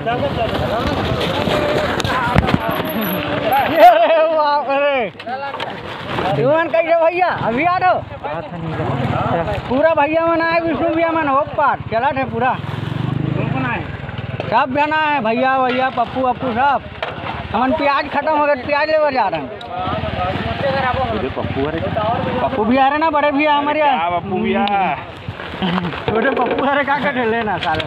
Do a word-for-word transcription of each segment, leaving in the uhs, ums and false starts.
कैसे भैया अभी आ रहे पूरा भैया मना है विष्णु भैया मन हो पाठ चला थे पूरा सब जाना है भैया भैया पप्पू पप्पू सब हमन प्याज खत्म हो गए प्याज लेकर जा रहे हैं। पप्पू पप्पू भी आ रहे ना बड़े भैया हमारे यहाँ पप्पू भैया छोटे पप्पू अरे क्या कर लेना सारे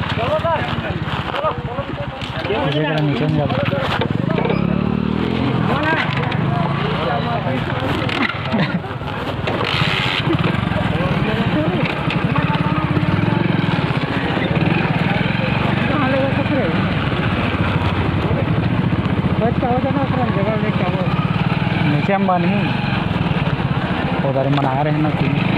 नीचे हम बनी उधर मना रहे हैं ना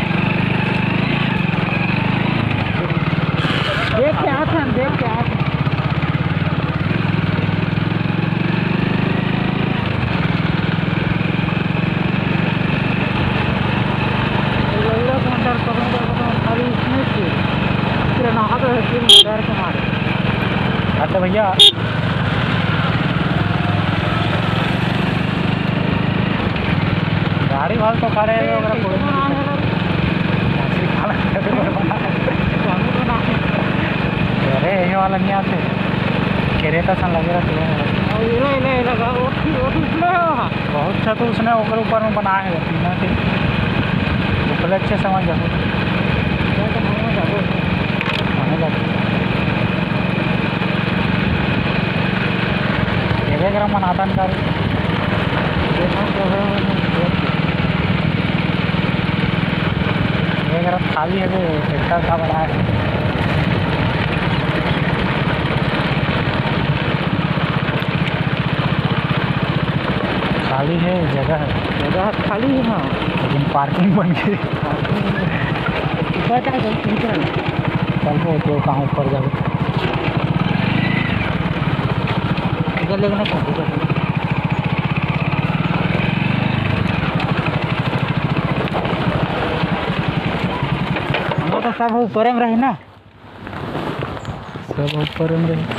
देख के आते हैं देख के आते हैं भैया गाड़ी वाल तो खड़े अरे ये वाला नहीं आते केरेता सन लगे बहुत अच्छा तो उसने ऊपर ऊपर में बनाया है तीनों के ऊपर अच्छे समझ जाओ एक ग्राम मनाता नहीं खाली है ट्रैक्टर का बना है खाली है जगह है जगह खाली है हाँ लेकिन पार्किंग बन गई चल तो कहाँ ऊपर जाओ लेकिन तो सब ऊपर में रहे ना सब ऊपर में रहे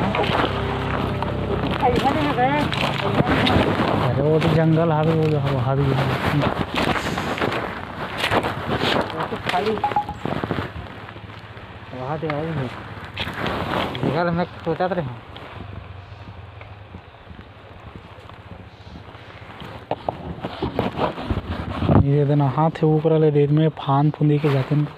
अरे वो तो जंगल हावी वो जो हावी खाली वहाँ तो आई जंगल में सोचा रहे ये देना हाथ है ऊपर ले दे में फान फुंदी के जाते हैं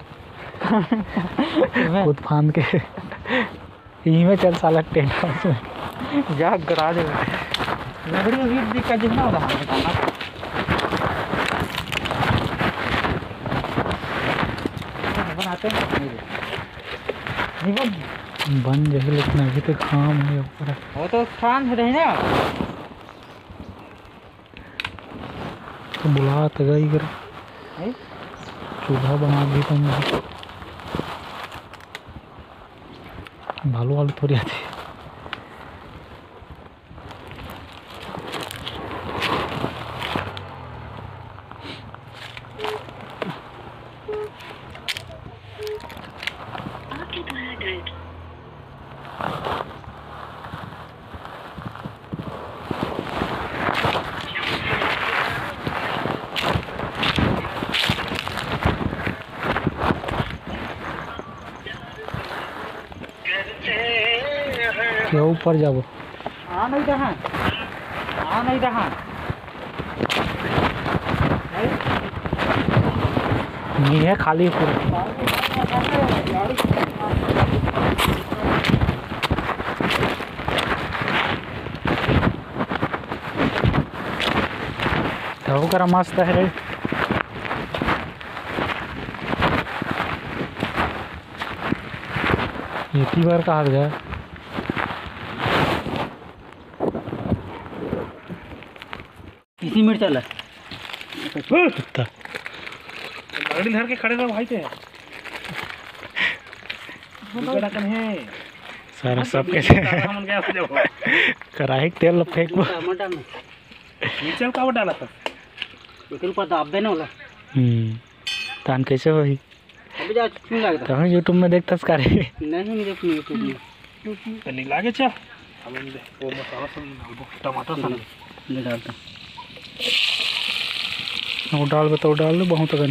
खुद फान के यहीं में चल साला टेंट हाउस में जा गरा दे लकड़ी भी दिक्कत जितना होता है बनाते नहीं बन बन जाए लेकिन अभी तो काम है ऊपर वो तो शांत रहे ना तो बुला तगा ही कर चूल्हा बना दी तो मुझे भालू वालू थोड़ी आती क्या ऊपर जाओ आ नहीं रहा आ नहीं रहा नहीं है खाली पूरा तो करा मस्त है ये ती बार कहा गया इसी मिनट चला गाड़ी धर के खड़े रहो भाई थे सारा सब कैसे कढ़ाई तेल फेंक नीचे का डाला था लेकिन पर दाब देने वाला हम्म तान कैसे होई अभी जा क्यों लगता है यूट्यूब में देखता करे नहीं नहीं देखूं यूट्यूब में पहले लागे चल अब हम दे वो मसाला सब डाल टमाटर सब ले डालता वो डाल बताओ डाल दो बहुत अगर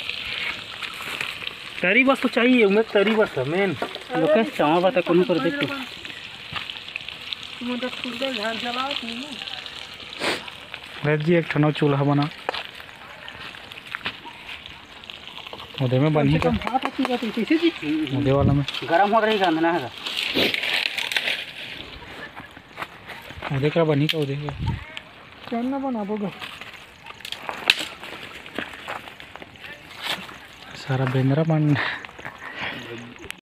तरी बस तो चाहिए उमें तरी बस है मेन लोके चावल बता कौन कर दे तू जी एक ठनो चूल्हा बना उधर में बनी का उधर वाला में गरम हो रही गांधना है उधर का बनी का उधर का करना बना बोगा सारा बेंद्रा बन